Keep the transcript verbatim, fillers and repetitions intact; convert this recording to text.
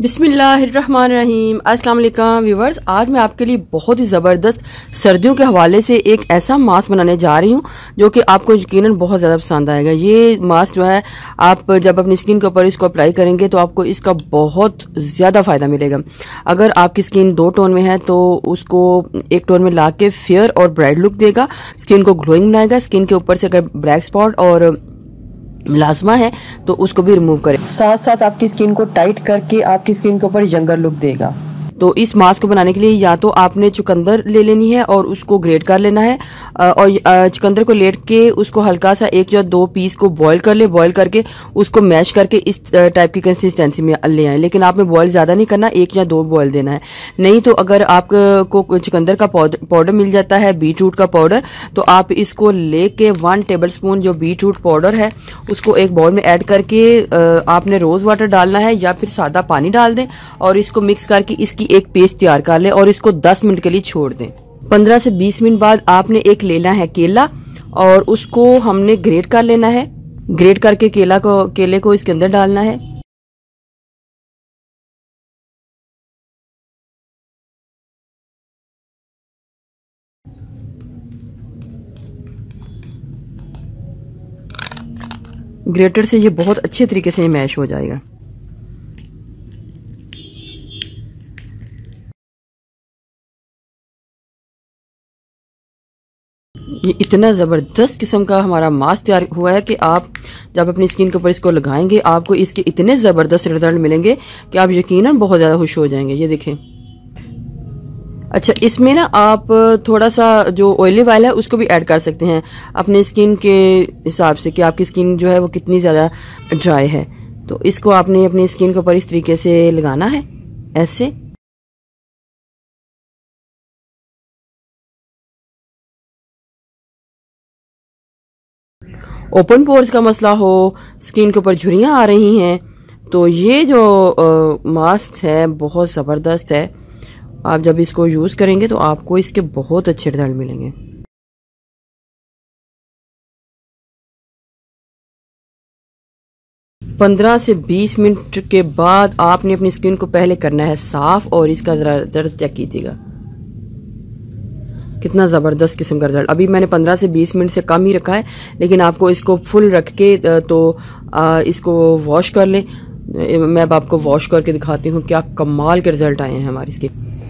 बिस्मिल्लाहिर्रहमानिर्रहीम। अस्सलाम वालेकुम व्यूवर्स, आज मैं आपके लिए बहुत ही ज़बरदस्त सर्दियों के हवाले से एक ऐसा मास्क बनाने जा रही हूँ जो कि आपको यकीनन बहुत ज़्यादा पसंद आएगा। ये मास्क जो है आप जब अपनी स्किन के ऊपर इसको अप्लाई करेंगे तो आपको इसका बहुत ज़्यादा फ़ायदा मिलेगा। अगर आपकी स्किन दो टोन में है तो उसको एक टोन में ला के फेयर और ब्राइट लुक देगा, स्किन को ग्लोइंग बनाएगा। स्किन के ऊपर से अगर ब्लैक स्पॉट और मिलाजमा है तो उसको भी रिमूव करें, साथ साथ आपकी स्किन को टाइट करके आपकी स्किन के ऊपर यंगर लुक देगा। तो इस मास्क को बनाने के लिए या तो आपने चुकंदर ले लेनी है और उसको ग्रेट कर लेना है, और चुकंदर को लेट के उसको हल्का सा एक या दो पीस को बॉईल कर ले। बॉईल करके उसको मैश करके इस टाइप की कंसिस्टेंसी में ले आए, लेकिन आपने बॉईल ज़्यादा नहीं करना, एक या दो बॉईल देना है। नहीं तो अगर आपको चुकंदर का पाउडर मिल जाता है, बीट रूट का पाउडर, तो आप इसको लेके वन टेबल स्पून जो बीट रूट पाउडर है उसको एक बाउल में ऐड करके आपने रोज़ वाटर डालना है या फिर सादा पानी डाल दें और इसको मिक्स करके इसकी एक पेस्ट तैयार कर लें और इसको दस मिनट के लिए छोड़ दें। पंद्रह से बीस मिनट बाद आपने एक लेना है केला और उसको हमने ग्रेट कर लेना है। ग्रेट करके केला को केले को इसके अंदर डालना है। ग्रेटर से ये बहुत अच्छे तरीके से मैश हो जाएगा। ये इतना ज़बरदस्त किस्म का हमारा मास्क तैयार हुआ है कि आप जब अपनी स्किन के ऊपर इसको लगाएंगे आपको इसके इतने ज़बरदस्त रिजल्ट मिलेंगे कि आप यकीनन बहुत ज़्यादा खुश हो जाएंगे। ये देखें। अच्छा, इसमें ना आप थोड़ा सा जो ऑयली ऑयल है उसको भी ऐड कर सकते हैं अपने स्किन के हिसाब से कि आपकी स्किन जो है वो कितनी ज़्यादा ड्राई है। तो इसको आपने अपनी स्किन के ऊपर इस तरीके से लगाना है, ऐसे। ओपन पोर्स का मसला हो, स्किन के ऊपर झुर्रियाँ आ रही हैं, तो ये जो आ, मास्क है बहुत ज़बरदस्त है। आप जब इसको यूज़ करेंगे तो आपको इसके बहुत अच्छे रिजल्ट मिलेंगे। पंद्रह से बीस मिनट के बाद आपने अपनी स्किन को पहले करना है साफ़ और इसका ज़रा ज़रा चेक कीजिएगा कितना ज़बरदस्त किस्म का रिजल्ट। अभी मैंने पंद्रह से बीस मिनट से कम ही रखा है, लेकिन आपको इसको फुल रख के तो इसको वॉश कर लें। मैं अब आपको वॉश करके दिखाती हूँ क्या कमाल के रिजल्ट आए हैं हमारी स्किन।